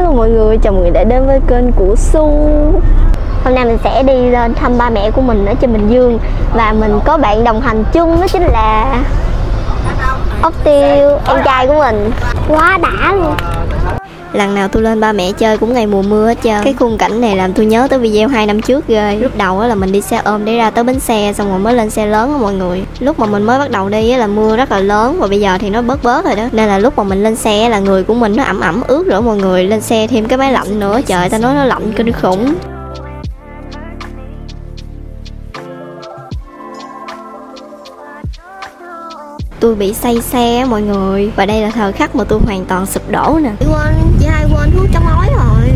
Hello mọi người, chào mọi người đã đến với kênh của Su. Hôm nay mình sẽ đi lên thăm ba mẹ của mình ở trên Bình Dương. Và mình có bạn đồng hành chung, đó chính là Ốc Tiêu, em trai của mình. Quá đã luôn. Lần nào tôi lên ba mẹ chơi cũng ngày mùa mưa hết trơn. Cái khung cảnh này làm tôi nhớ tới video 2 năm trước ghê. Lúc đầu là mình đi xe ôm để ra tới bến xe, xong rồi mới lên xe lớn đó mọi người. Lúc mà mình mới bắt đầu đi là mưa rất là lớn, và bây giờ thì nó bớt rồi đó. Nên là lúc mà mình lên xe là người của mình nó ẩm ướt rồi mọi người. Lên xe thêm cái máy lạnh nữa, trời ta nói nó lạnh kinh khủng. Tôi bị say xe mọi người. Và đây là thời khắc mà tôi hoàn toàn sụp đổ nè. Chị hai quên thuốc chống ói rồi.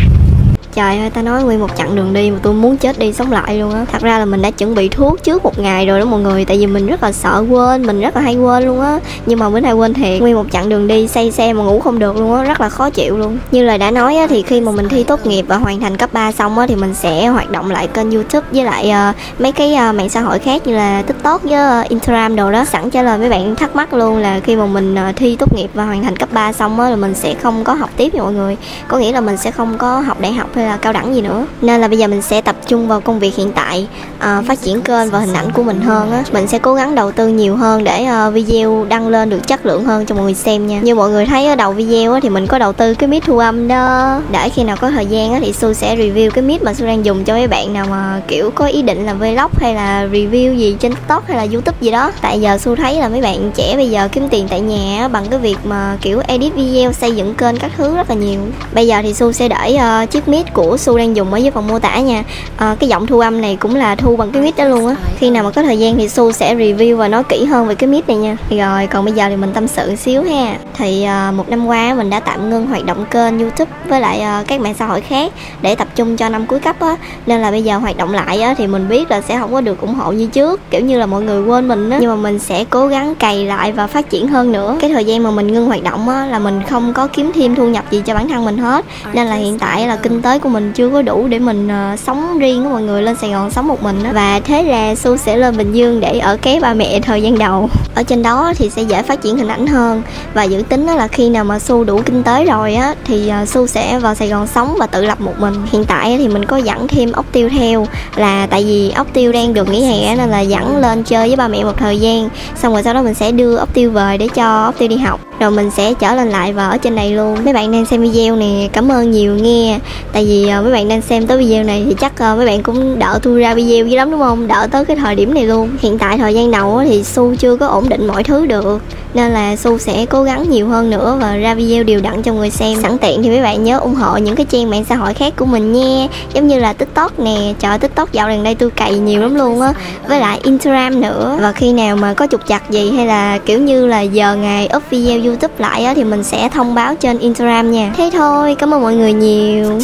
Trời ơi, ta nói nguyên một chặng đường đi mà tôi muốn chết đi sống lại luôn á. Thật ra là mình đã chuẩn bị thuốc trước một ngày rồi đó mọi người. Tại vì mình rất là sợ quên, mình rất là hay quên luôn á. Nhưng mà bữa nay quên thiệt. Nguyên một chặng đường đi say xe mà ngủ không được luôn á, rất là khó chịu luôn. Như lời đã nói á, thì khi mà mình thi tốt nghiệp và hoàn thành cấp 3 xong á, thì mình sẽ hoạt động lại kênh YouTube với lại mấy cái mạng xã hội khác như là TikTok với Instagram đồ đó. Sẵn trả lời mấy bạn thắc mắc luôn là khi mà mình thi tốt nghiệp và hoàn thành cấp 3 xong á, là mình sẽ không có học tiếp nha mọi người. Có nghĩa là mình sẽ không có học đại học hay là cao đẳng gì nữa. Nên là bây giờ mình sẽ tập trung vào công việc hiện tại, phát triển kênh và hình ảnh của mình hơn á. Mình sẽ cố gắng đầu tư nhiều hơn để video đăng lên được chất lượng hơn cho mọi người xem nha. Như mọi người thấy ở đầu video á, thì mình có đầu tư cái mic thu âm đó. Để khi nào có thời gian á, thì Su sẽ review cái mic mà Su đang dùng cho mấy bạn nào mà kiểu có ý định làm vlog hay là review gì trên TikTok hay là YouTube gì đó. Tại giờ Su thấy là mấy bạn trẻ bây giờ kiếm tiền tại nhà á, bằng cái việc mà kiểu edit video, xây dựng kênh các thứ rất là nhiều. Bây giờ thì Su sẽ để chiếc mic của Su đang dùng ở dưới phần mô tả nha. Cái giọng thu âm này cũng là thu bằng cái mic đó luôn á. Khi nào mà có thời gian thì Su sẽ review và nói kỹ hơn về cái mic này nha. Rồi còn bây giờ thì mình tâm sự xíu ha. Thì một năm qua mình đã tạm ngưng hoạt động kênh YouTube với lại các mạng xã hội khác để tập trung cho năm cuối cấp á. Nên là bây giờ hoạt động lại á, thì mình biết là sẽ không có được ủng hộ như trước, kiểu như là mọi người quên mình á. Nhưng mà mình sẽ cố gắng cày lại và phát triển hơn nữa. Cái thời gian mà mình ngưng hoạt động á, là mình không có kiếm thêm thu nhập gì cho bản thân mình hết. Nên là hiện tại là kinh tế của mình chưa có đủ để mình sống riêng á mọi người, lên Sài Gòn sống một mình á. Và thế là Su sẽ lên Bình Dương để ở kế ba mẹ thời gian đầu. Ở trên đó thì sẽ dễ phát triển hình ảnh hơn. Và dự tính đó là khi nào mà Su đủ kinh tế rồi á, thì Su sẽ vào Sài Gòn sống và tự lập một mình. Hiện tại thì mình có dẫn thêm Ốc Tiêu theo, là tại vì Ốc Tiêu đang được nghỉ hè nên là dẫn lên chơi với ba mẹ một thời gian. Xong rồi sau đó mình sẽ đưa Ốc Tiêu về để cho Ốc Tiêu đi học. Rồi mình sẽ trở lên lại và ở trên này luôn. Mấy bạn đang xem video nè, cảm ơn nhiều nghe. Tại vì mấy bạn đang xem tới video này thì chắc mấy bạn cũng đợi tôi ra video dữ lắm đúng không? Đợi tới cái thời điểm này luôn. Hiện tại thời gian đầu thì Su chưa có ổn định mọi thứ được, nên là Su sẽ cố gắng nhiều hơn nữa và ra video đều đặn cho người xem. Sẵn tiện thì mấy bạn nhớ ủng hộ những cái trang mạng xã hội khác của mình nha. Giống như là TikTok nè, trời TikTok dạo gần đây tôi cày nhiều lắm luôn á. Với lại Instagram nữa. Và khi nào mà có trục trặc gì hay là kiểu như là giờ ngày up video YouTube lại á, thì mình sẽ thông báo trên Instagram nha. Thế thôi, cảm ơn mọi người nhiều.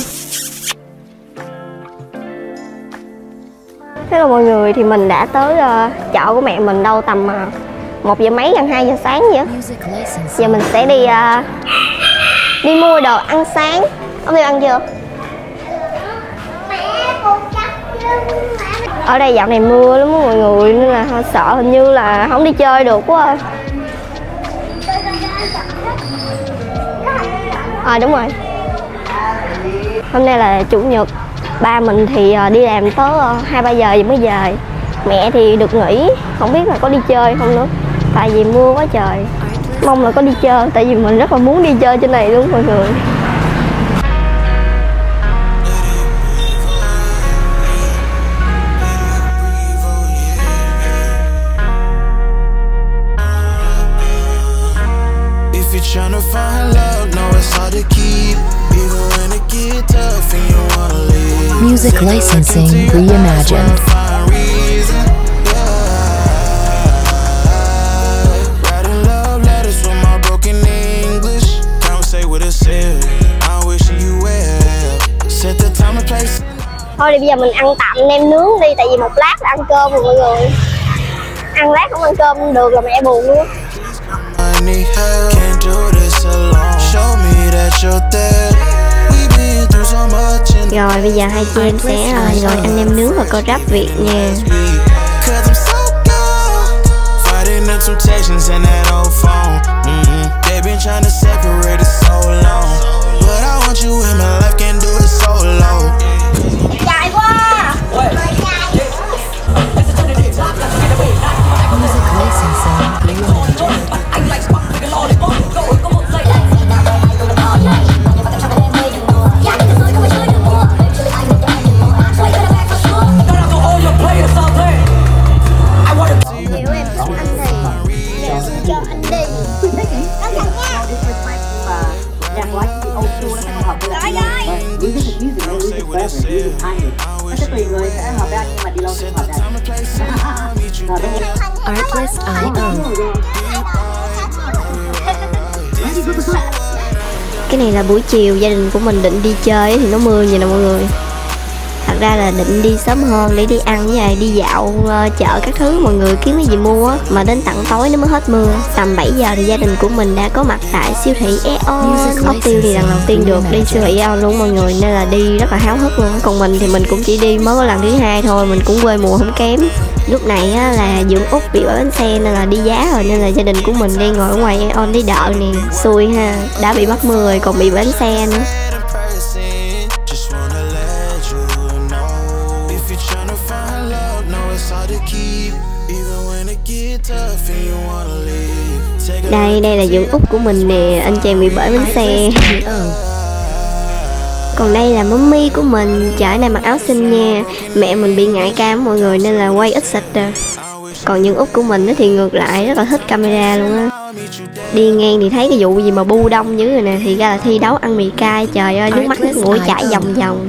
Hello mọi người, thì mình đã tới chợ của mẹ mình đâu tầm 1 giờ mấy, gần 2 giờ sáng vậy. Giờ mình sẽ đi mua đồ ăn sáng. Ông Tiêu ăn chưa? Ở đây dạo này mưa lắm mọi người, nên là hơi sợ hình như là không đi chơi được quá. Đúng rồi. Hôm nay là chủ nhật. Ba mình thì đi làm tới 2-3 giờ thì mới về. Mẹ thì được nghỉ, không biết là có đi chơi không nữa. Tại vì mưa quá trời. Mong là có đi chơi, tại vì mình rất là muốn đi chơi trên này luôn mọi người. Music licensing reimagined. Thôi thì bây giờ mình ăn tạm nem nướng đi, tại vì một lát là ăn cơm rồi mọi người. Ăn lát không ăn cơm được là mẹ buồn luôn. Rồi bây giờ hai chị em sẽ ngồi ăn nem nướng và coi rap Việt nha. They've been trying to separate us so long, but I want you muốn sức khỏe phải đi được 2 người. Nó sẽ tùy người sẽ hợp với anh nhưng mà đi lâu sẽ hợp với anh. Artlist.io. Cái này là buổi chiều gia đình của mình định đi chơi thì nó mưa vậy nè mọi người. Thật ra là định đi sớm hơn để đi ăn với lại đi dạo chợ các thứ mọi người kiếm cái gì mua á, mà đến tận tối nó mới hết mưa. Tầm 7 giờ thì gia đình của mình đã có mặt tại siêu thị Aeon. Ốc Tiêu thì lần đầu tiên được đi siêu thị Aeon luôn mọi người, nên là đi rất là háo hức luôn. Còn mình thì mình cũng chỉ đi mới có lần thứ 2 thôi, mình cũng quê mùa không kém. Lúc này á, là Dưỡng Úc bị bỏ bánh xe nên là đi giá rồi, nên là gia đình của mình đang ngồi ở ngoài Aeon để đợi nè. Xui ha, đã bị mất mưa rồi còn bị bỏ bánh xe nữa. Đây là Dưỡng Úc của mình nè, anh chàng bị bể bánh xe. Còn đây là mummy của mình, trời này mặc áo xinh nha. Mẹ mình bị ngại cam mọi người nên là quay ít xịt rồi. Còn Dưỡng Úc của mình thì ngược lại rất là thích camera luôn á. Đi ngang thì thấy cái vụ gì mà bu đông dữ rồi nè, thì ra là thi đấu ăn mì cay. Trời ơi, nước mắt nước mũi chảy vòng vòng.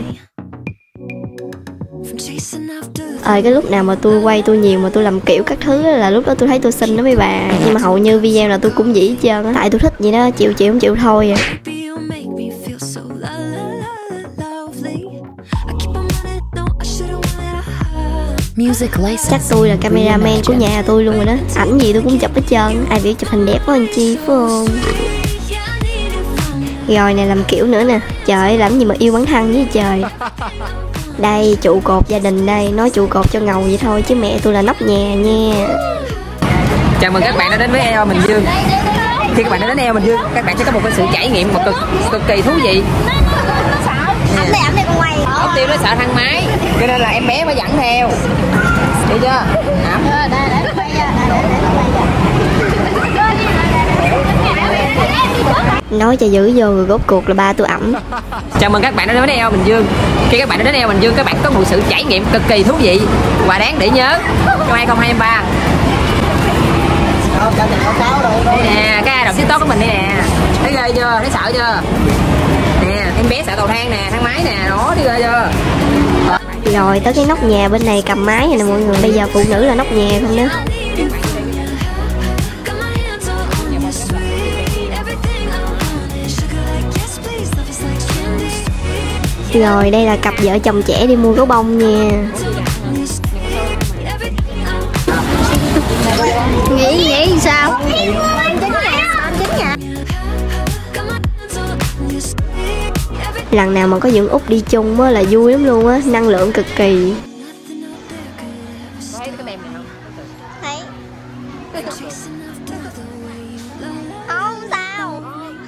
Cái lúc nào mà tôi quay tôi nhiều mà tôi làm kiểu các thứ là lúc đó tôi thấy tôi xinh đó mấy bà. Nhưng mà hầu như video là tôi cũng dĩ hết trơn á, tại tôi thích vậy đó, chịu không chịu thôi à. Chắc tôi là cameraman của nhà tôi luôn rồi đó, ảnh gì tôi cũng chụp hết trơn. Ai biểu chụp hình đẹp quá anh Chi phải không? Rồi này làm kiểu nữa nè, trời ơi làm gì mà yêu bản thân với trời. Đây trụ cột gia đình đây, nói trụ cột cho ngầu vậy thôi chứ mẹ tôi là nóc nhà nha. Chào mừng các bạn đã đến với Aeon Bình Dương. Khi các bạn đã đến Aeon Bình Dương, các bạn sẽ có một cái sự trải nghiệm mà cực kỳ thú vị. Ẩm đây con quay. Ốc Tiêu nó sợ thang máy, cho nên là em bé mới dẫn theo. Đi chưa? Nói cho giữ vô rồi rốt cuộc là ba tôi ẩm. Chào mừng các bạn đã đến Aeon Bình Dương. Khi các bạn đã đến Aeon Bình Dương, các bạn có một sự trải nghiệm cực kỳ thú vị và đáng để nhớ trong 2023. Nè, cái ai đọc TikTok của mình đây nè. Thấy ghê chưa? Thấy sợ chưa? Nè, em bé sợ cầu thang nè, thang máy nè, nó đi ghê chưa? Rồi tới cái nóc nhà bên này cầm máy này nè mọi người. Bây giờ phụ nữ là nóc nhà không đó. Rồi đây là cặp vợ chồng trẻ đi mua gấu bông nha. Nghĩ sao? Lần nào mà có Dưỡng Úc đi chung á là vui lắm luôn á, năng lượng cực kỳ. Thấy cái mềm này không? Thấy. Không sao.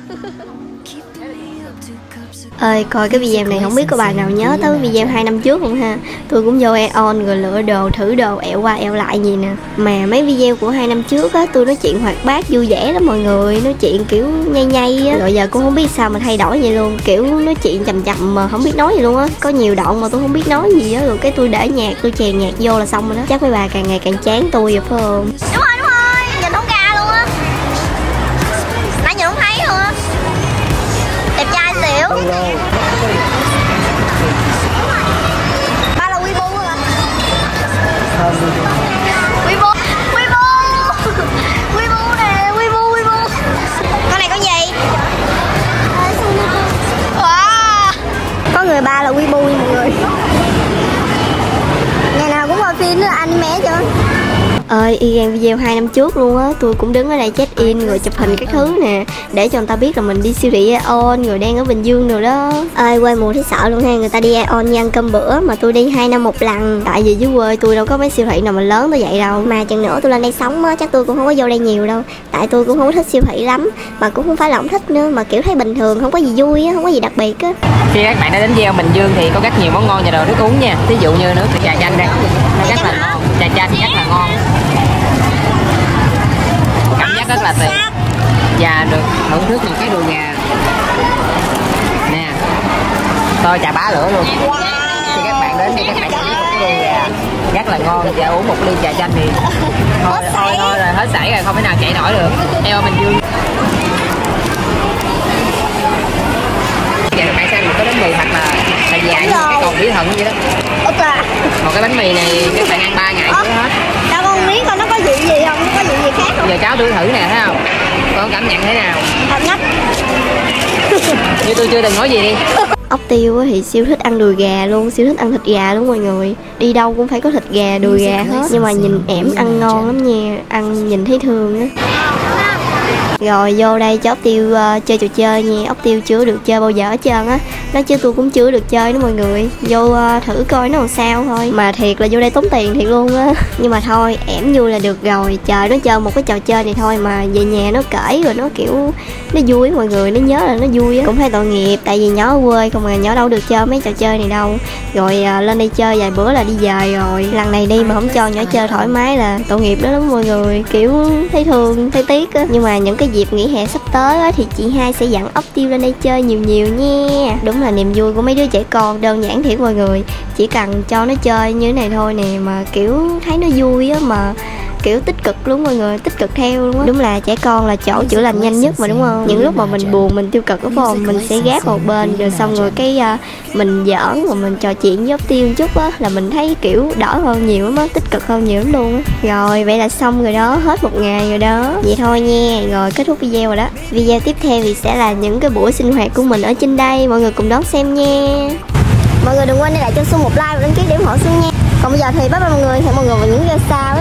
Ơi coi cái video này không biết có bà nào nhớ tới video 2 năm trước không ha. Tôi cũng vô Aeon rồi lựa đồ, thử đồ, ẹo qua ẹo lại gì nè. Mà mấy video của 2 năm trước á, tôi nói chuyện hoạt bát vui vẻ lắm mọi người. Nói chuyện kiểu nhây á. Rồi giờ cũng không biết sao mà thay đổi vậy luôn. Kiểu nói chuyện chậm mà không biết nói gì luôn á. Có nhiều đoạn mà tôi không biết nói gì á. Rồi cái tôi để nhạc, tôi chèn nhạc vô là xong rồi đó. Chắc mấy bà càng ngày càng chán tôi rồi phải không? Đúng rồi, nhìn không ra luôn á. Nãy nhìn không thấy luôn á. Đẹp trai xỉu. Ba là Weibo hả? Weibo nè, Weibo. Con này con gì? Wow. Có người ba là Weibo nha mọi người. Ngày nào cũng coi phim nữa anime chứ. Y gan video 2 năm trước luôn á. Tôi cũng đứng ở đây check in rồi chụp hình các thứ nè, để cho người ta biết là mình đi siêu thị Aeon rồi đang ở Bình Dương rồi đó. Quê mùa thấy sợ luôn ha. Người ta đi Aeon đi ăn cơm bữa mà tôi đi 2 năm một lần. Tại vì dưới quê tôi đâu có mấy siêu thị nào mà lớn tới vậy đâu. Mà chừng nữa tôi lên đây sống á, chắc tôi cũng không có vô đây nhiều đâu. Tại tôi cũng không thích siêu thị lắm. Mà cũng không phải là không thích nữa, mà kiểu thấy bình thường, không có gì vui á, không có gì đặc biệt á. Khi các bạn đã đến Aeon Bình Dương thì có rất nhiều món ngon và đồ nước uống nha. Ví dụ như nước trà chanh đây, rất là ngon. Trà chanh rất là ngon, cảm giác rất là tuyệt và được thưởng thức một cái đùi gà nè, tôi trà bá lửa luôn. Khi các bạn đến thì các bạn sẽ biết một cái đùi gà rất là ngon và uống một ly trà chanh thì thôi rồi hết sảy rồi, không thể nào chạy nổi được. Aeon Bình Dương. Giờ các bạn xem một cái bánh mì thật là dài. Một cái bánh mì này các bạn ăn 3 ngày chưa hết. Cho con miếng coi nó có vị gì không, nó có vị gì khác không? Giờ cháu thử nè, thấy không? Con cảm nhận thế nào? Thật nhất. Như tôi chưa từng nói gì đi. Ốc Tiêu thì siêu thích ăn đùi gà luôn, siêu thích ăn thịt gà luôn mọi người. Đi đâu cũng phải có thịt gà, đùi gà hết. Nhưng mà nhìn ẻm ăn ngon lắm nha, ăn nhìn thấy thương á. Rồi vô đây cho Ốc Tiêu chơi trò chơi nha. Ốc Tiêu chưa được chơi bao giờ hết trơn á. Nói chứ tôi cũng chưa được chơi nữa mọi người. Vô thử coi nó làm sao thôi. Mà thiệt là vô đây tốn tiền thiệt luôn á. Nhưng mà thôi, ẻm vui là được rồi. Trời, nó chơi một cái trò chơi này thôi mà về nhà nó kể rồi nó kiểu nó vui mọi người, nó nhớ là nó vui á. Cũng hay tội nghiệp tại vì nhỏ ở quê không mà nhỏ đâu được chơi mấy trò chơi này đâu. Rồi lên đây chơi vài bữa là đi về rồi. Lần này đi mà không cho nhỏ chơi thoải mái là tội nghiệp đó lắm mọi người. Kiểu thấy thương, thấy tiếc á. Nhưng mà những cái dịp nghỉ hè sắp tới á, thì chị hai sẽ dẫn Ốc Tiêu lên đây chơi nhiều nhiều nha. Đúng là niềm vui của mấy đứa trẻ con, đơn giản thiệt mọi người. Chỉ cần cho nó chơi như thế này thôi nè mà kiểu thấy nó vui á, mà kiểu tích cực luôn mọi người, tích cực theo luôn á. Đúng là trẻ con là chỗ chữa lành nhanh nhất mà đúng không? Những lúc mà mình buồn, mình tiêu cực đúng không? Mình sẽ gác một bên rồi xong rồi cái mình giỡn mà mình trò chuyện với Ốc Tiêu một chút á là mình thấy kiểu đỡ hơn nhiều lắm á, tích cực hơn nhiều lắm luôn á. Rồi vậy là xong rồi đó, hết một ngày rồi đó. Vậy thôi nha, rồi kết thúc video rồi đó. Video tiếp theo thì sẽ là những cái buổi sinh hoạt của mình ở trên đây, mọi người cùng đón xem nha. Mọi người đừng quên để lại cho Xuân một like và đăng ký để ủng hộ Xuân nha. Còn bây giờ thì bye bye mọi người, hẹn mọi người vào những video sau.